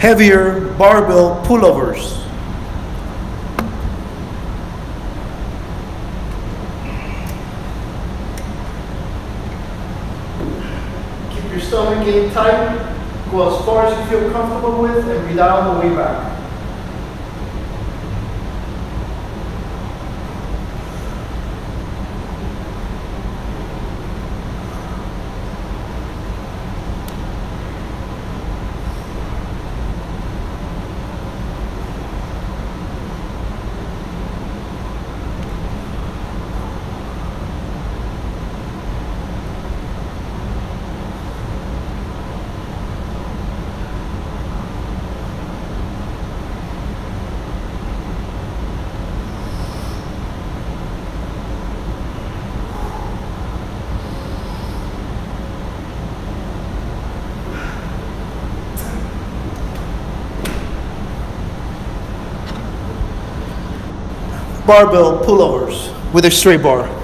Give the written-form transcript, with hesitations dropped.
heavier barbell pullovers. Keep your stomach in tight. Go as far as you feel comfortable with and breathe out on the way back. Barbell pullovers with a straight bar.